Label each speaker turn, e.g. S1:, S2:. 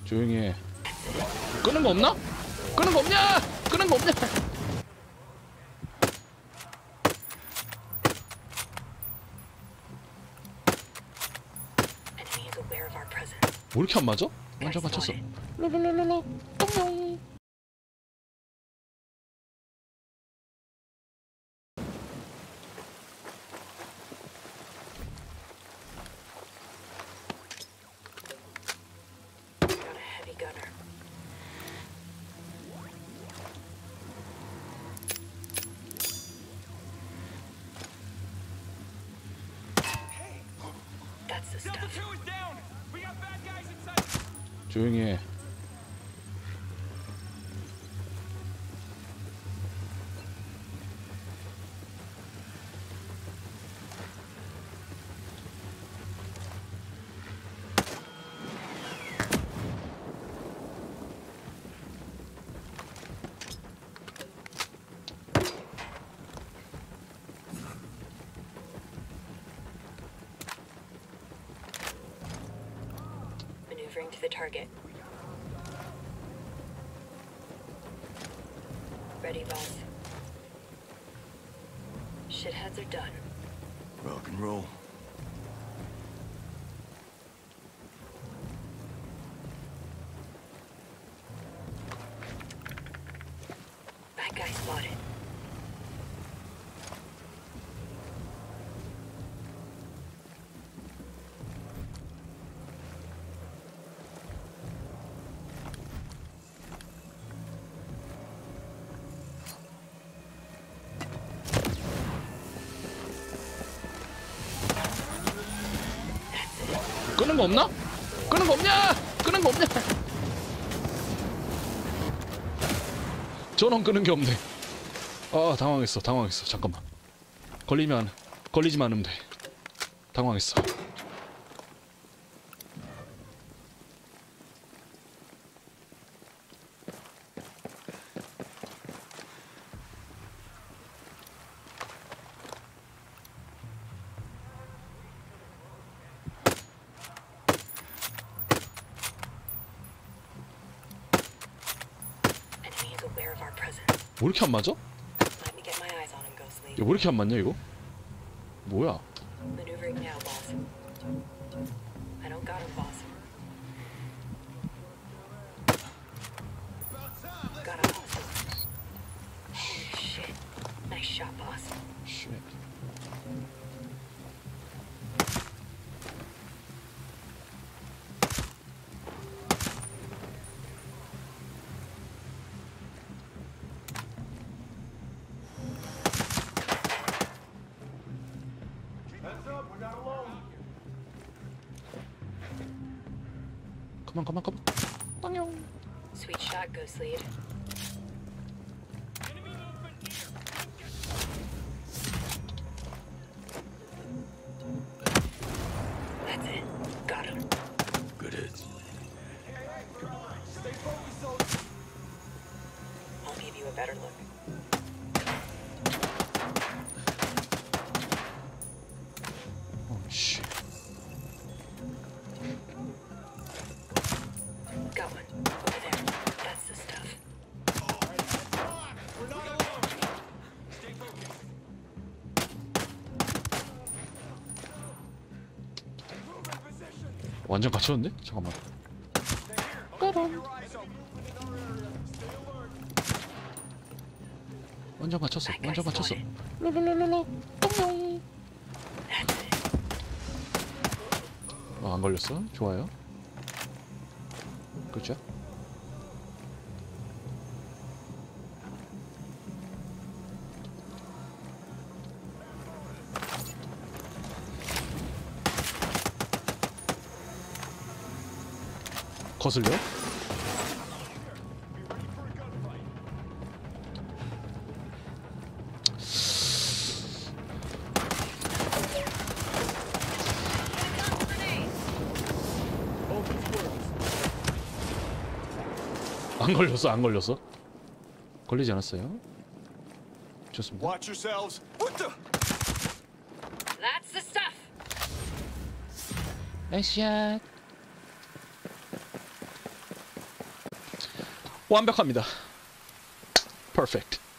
S1: 조용히 해. 끄는 거 없나? 끄는 거 없냐? 끄는 거 없냐? 뭐 이렇게 안 맞아? 완전 맞췄어. 랄랄랄랄라. 똥용. 조용히 해.
S2: Maneuvering to the target. Ready, boss. Shitheads are done.
S3: Rock and roll.
S2: Bad guy spotted.
S1: 끄는 거 없나? 끄는 거 없냐? 끄는 거 없냐? 전원 끄는 게 없네. 아, 당황했어. 잠깐만. 걸리지만 않으면 돼. 당황했어. 뭐 이렇게 안 맞아? 야, 뭐 이렇게 안 맞냐 이거? 뭐야?
S2: Maneuvering now, boss. I don't got him, boss. Got him, boss. Holy shit. Nice shot, boss.
S1: Shit. 가만. 땅용.
S2: Sweet shot, Ghost Lead. That's it. Got him.
S3: Good hit.
S2: I'll give you a better look.
S1: Oh shit.
S2: Got one. Over there. That's the stuff.
S3: We're not alone. Stay focused. Move in position.
S1: 완전 갇혔는데? 잠깐만. 까람. 완전 갇혔어. 랄랄랄랄라. 똥용.
S2: That's it.
S1: 안 걸렸어? 좋아요. 그렇죠? 거슬려? 안 걸렸어. 걸리지 않았어요. 좋습니다.
S3: Watch yourselves. What the?
S2: That's the stuff.
S1: 나이스 샷. 완벽합니다. Perfect.